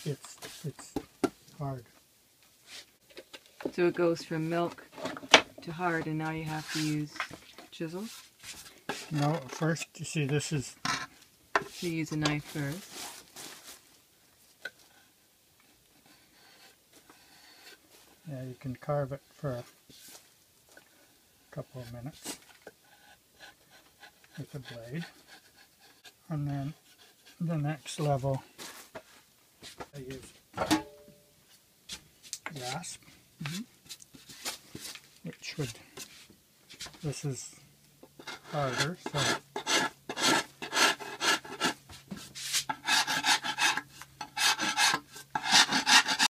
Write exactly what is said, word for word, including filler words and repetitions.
it's it's hard. So it goes from milk to hard, and now you have to use chisels? No, first, you see, this is... So you use a knife first. Yeah, you can carve it for a couple of minutes with a blade. And then the next level, I use rasp, Mm-hmm. which would, this is harder, so